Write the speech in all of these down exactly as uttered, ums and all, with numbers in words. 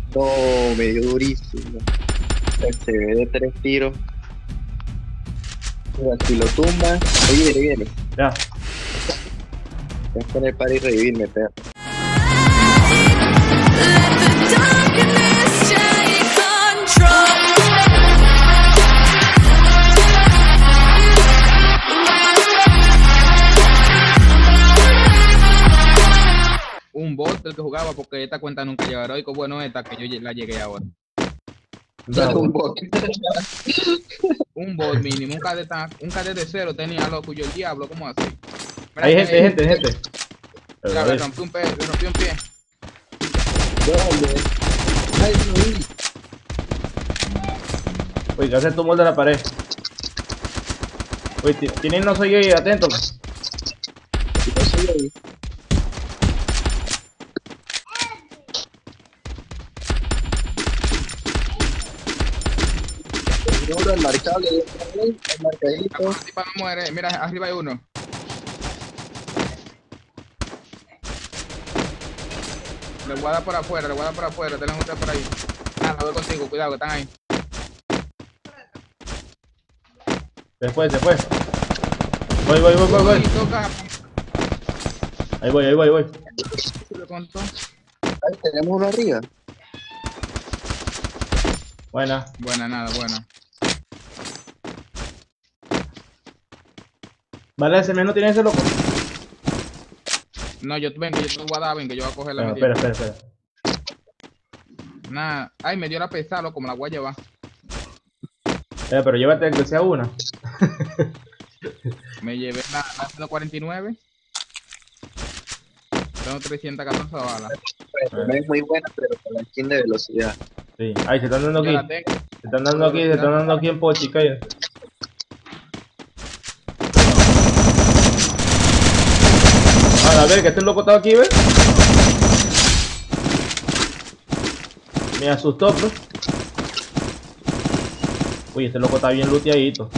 No, me dio durísimo. Se ve de tres tiros. Mira, si lo tumba, oye, viene, viene. Ya. Voy a poner para ir a revivirme, perro. Un bot del que jugaba porque esta cuenta nunca lleva heroico. Bueno, esta que yo la llegué ahora. Ya, un bot. Un bot mínimo, un cadete, un cadete de cero tenía loco yo el diablo, ¿cómo así? Mira, Hay que- gente, hay gente, hay gente. Mira, le rompí un pie, le rompí un pie. ¿Dónde? Ay, no vi. Uy, que hace tumor de la pared. Uy, ti- tienen no soy gay, atento. No soy ahí. Uno el marcable, el marcadito. La tipa no muere, mira, arriba hay uno. Le voy a dar por afuera, le voy a dar por afuera, te usted por ahí. Nada, voy contigo, cuidado, que están ahí. Después, después. Voy, voy, voy, voy, voy. Uy, toca. Ahí voy, ahí voy, voy. Se lo contó. Ay, tenemos uno arriba. Buena. Buena, nada, buena. Vale, ese menos tiene ese loco. No, yo ven que yo te voy a dar, ven que yo voy a coger la Bueno, mentira. espera, espera, espera. Nada, ay, me dio la pesada, como la voy a llevar. Eh, pero llévate el que sea una. Me llevé la, la ciento cuarenta y nueve. Tengo trescientas catorce balas. Bueno, no es muy buena, pero con la skin de velocidad. Sí. Ay, se están dando Yo aquí. la tengo. Se están dando aquí, se están dando aquí en Pochi, cállate. A ver, que este loco estaba aquí, ¿ves? Me asustó, pues. Uy, este loco está bien looteadito.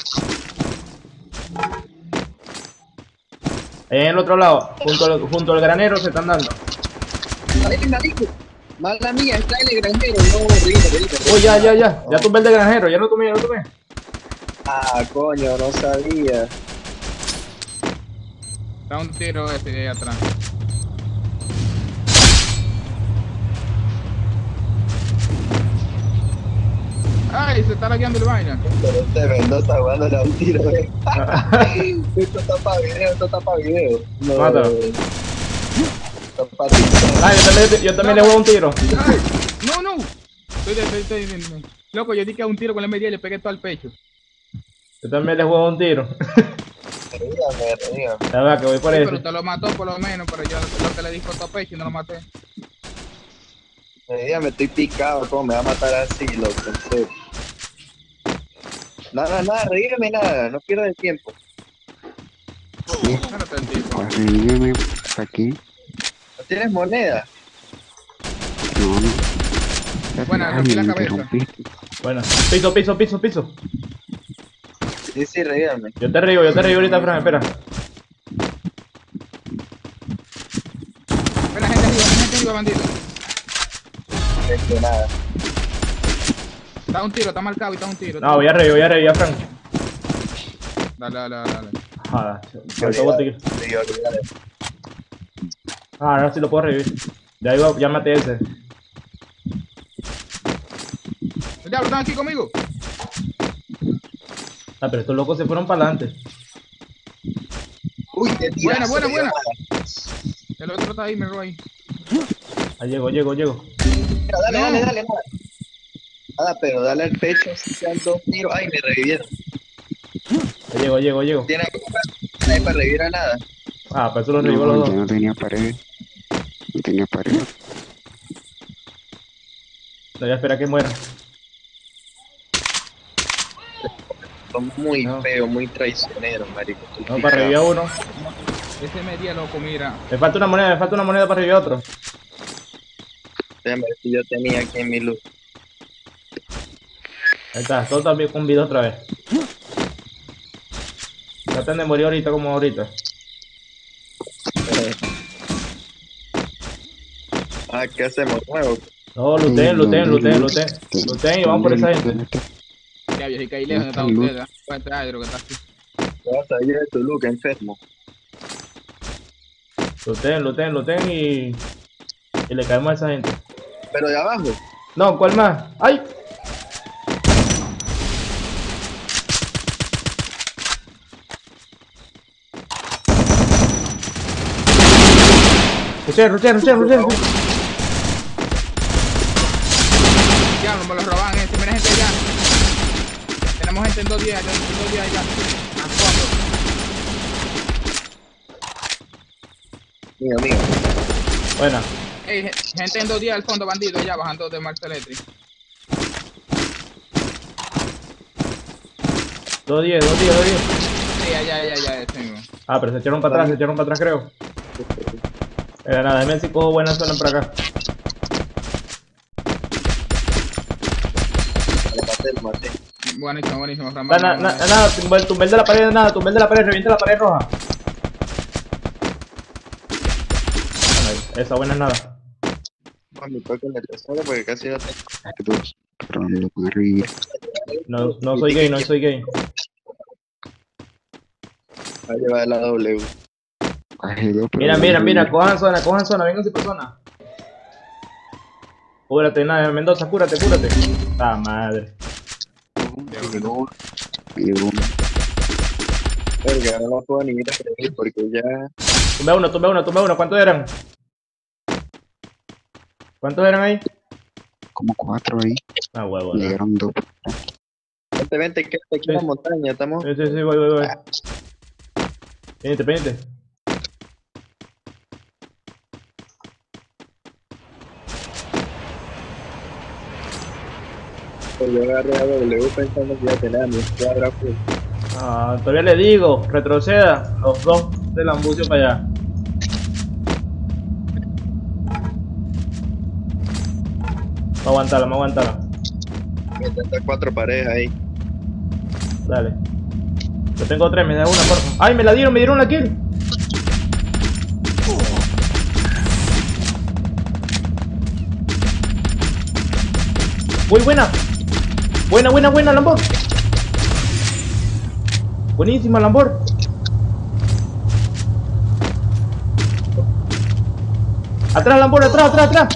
Ahí en el otro lado, junto al, junto al granero se están dando. ¡Ay, marico! Mala mía, está el granjero. No, horrible, horrible. Uy, ya, ya, ya. Ya tumbé el de granjero, ya lo tomé, ya lo tomé. Ah, coño, no sabía. Da un tiro ese de ahí atrás. Ay, se está lagueando el vaina. Pero este Mendoza jugando a un tiro, eh. Esto está para video, esto está para video. No, Mátalo. esto es para TikTok. Ah, yo también, yo también le juego un tiro. Ay, no, no. Estoy, de- estoy, estoy, estoy- loco, yo di que a un tiro con la media y le pegué todo al pecho. Yo también le juego un tiro. Ríame, ríame. La verdad que voy por Sí, eso. pero te lo mató por lo menos, pero yo lo que le di fue todo pecho y no lo maté. Me estoy picado, ¿cómo me va a matar así, loco? En serio. Nada, nada, reírme nada, no pierdas el tiempo. Espérate el tipo. Revíveme aquí. ¿No tienes moneda? No, no. Bueno, Ay, rompí la me cabeza. interrumpiste. Bueno, piso, piso, piso, piso. Sí, sí, reírme. Yo te río, yo te río ahorita, Fran, espera. Ven la gente arriba, la gente arriba, bandido. Esto nada. Está un tiro, está marcado y está un tiro. No, voy a reír, voy a reír, Fran. Dale, dale, dale, dale. Joder, faltó botiquín. Sí, olvídate. Ah, ahora sí lo puedo revivir. Ya iba, ya maté ese. El diablo, están aquí conmigo. Ah, pero estos locos se fueron para adelante. Uy, qué tirazo. Buena, buena, buena. Dios. El otro está ahí, me robó ahí. Ahí llego, llego, llego. Mira, dale, No. dale, dale, nada. Nada, pero dale al pecho, si sean dos tiros. Ay, me revivieron. Ahí llego, llego, llego. ¿Tiene ahí para revivir a nada? Ah, para eso los revivo los No, yo dos. no tenía pared. No tenía pared. No voy a esperar que muera. Son muy No. feos, muy traicioneros, marico. Estoy No, para revivir a uno. Ese media loco, mira. Me falta una moneda, me falta una moneda para revivir a otro. Déjame ver si yo tenía aquí en mi luz. Ahí está, todo también con vida otra vez. Traten de morir ahorita como ahorita. Ah, ¿qué hacemos? Nuevo. No, luten, luten, luten, luten. Luten y vamos por esa gente. Ya, yo sí que ahí lejos no está usted, ¿verdad? Puede entrar de lo que está aquí. Te vas a ir de tu look, enfermo. Luten, luten, luten y... Y le caemos a esa gente. Pero de abajo. No, ¿cuál más? ¡Ay! Ruchen, ruchen, ruchen, ruchen. Ya, no me lo roban, este, mira gente allá. Tenemos gente en dos días, en dos días allá. A cuatro. Mío, mío. Buena. Ey, gente en dos días al fondo, bandido, allá bajando de Marx Electric. Dos diez, dos diez, dos diez. Sí, allá, allá, allá, ese mismo. Ah, pero se echaron para atrás, se echaron para atrás, creo. Eh, nada, déjame si cojo buena zona por acá. Lo maté, lo maté. Buenísimo, buenísimo, Fran. Nada, nada, nada, tumbé tumbé de la pared, nada, tumbé de la pared, revienta la pared roja. Bueno, esa buena es nada. Mami, toca el tesoro porque casi no tengo. Dos. Pero no lo puedo revivir. No, no soy gay, no soy gay. Va a llevar la W. Bajé dos, pero Mira, no mira, lo mira, reviví. cojan zona, cojan zona, vénganse por zona. Cúrate, nada, Mendoza, cúrate, cúrate. Ah, madre. Me dio uno. Me dio uno. Verga, no la puedo ni ir a freír porque ya. Tumbe uno, tumbe uno, tumbe uno, ¿cuántos eran? ¿Cuántos eran ahí? Como cuatro ahí. Ah, huevo, no. Llegaron dos. Vente, vente, que aquí en la Sí. montaña estamos. Sí, sí, sí, voy, voy, voy. Pendiente, pendiente. Pues yo agarré a W pensando que ya tenía mi escuadra full. Ah, todavía le digo, retroceda. Los dos del ambucio para allá. Vamos a aguantarla, vamos a aguantarla. Mientras estas cuatro paredes ahí. Dale. Yo tengo tres, me da una, porfa. ¡Ay, me la dieron, me dieron la kill! Muy buena. Buena, buena, buena, Lambor. Buenísima, Lambor. Atrás, Lambor, atrás, atrás, atrás.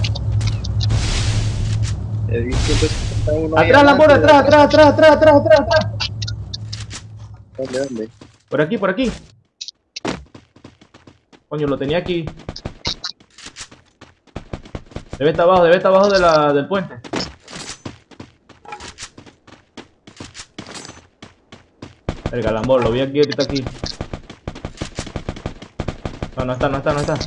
Le di ciento setenta y uno ahí Atrás, Lambor, adelante. atrás, atrás, atrás, atrás, atrás, atrás, atrás. ¿Dónde, dónde? Por aquí, por aquí. Coño, lo tenía aquí. Debe estar abajo, debe estar abajo de la, del puente. El galambor, lo vi aquí, ahorita aquí. No, no está, no está, no está.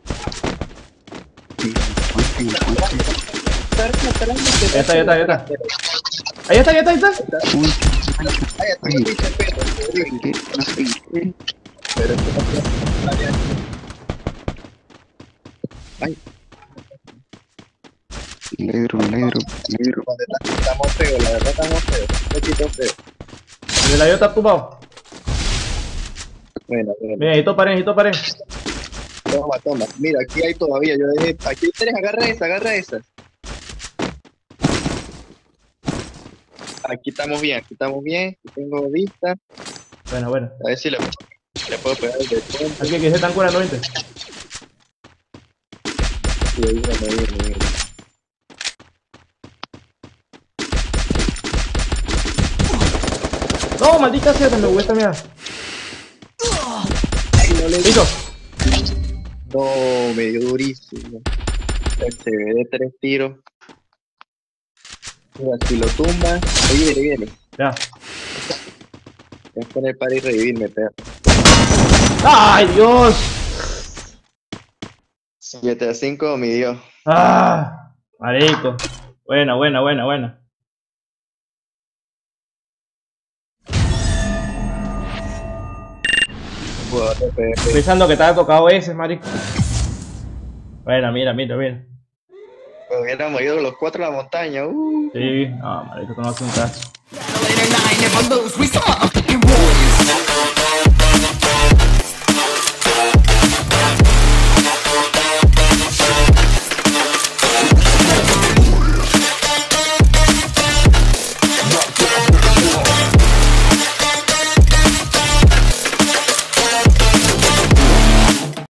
Sí, puente, en el puente. Ya está, ya está, ya está. Ahí está, ahí está, ahí está. Uy, Ay, está Ay. el bicho, pero, horrible. ¿qué? No sé. Pero es que no puedo- Ay, ay, Ledro, ledro, ledro. donde está- estamos feos, la verdad estamos feos. Un poquito feos. El avión está tumbado. Bueno, bueno. Mira, necesito pared, necesito pared. Toma, toma. Mira, aquí hay todavía. Yo dejé. Aquí hay tres. Agarra esa, agarra esa. Aquí estamos bien, aquí estamos bien. Aquí tengo vista. Bueno, bueno. A ver si le, le puedo pegar el de frente. Aquí, aquí se están curando, ¿viste? Sí, ahí viene, ahí viene, ahí viene. No, maldita sea, que me gusta, mira. Ay, no le Listo. No, me dio durísimo. Se ve de tres tiros. Mira, si lo tumba. Ahí viene, ahí viene. Ya. Voy a poner para ir a revivirme, perro. ¡Ay, Dios! siete a cinco, mi Dios. ¡Ah! Marico. Buena, buena, buena, buena. Jugador de P V P. Pensando que estaba tocado ese, marico. Buena, mira, mira, mira. Pues hubiéramos ido los cuatro a la montaña. Uh. Sí. No, marico, tú no haces un caso. Later nine, never lose. We some motherfucking rules.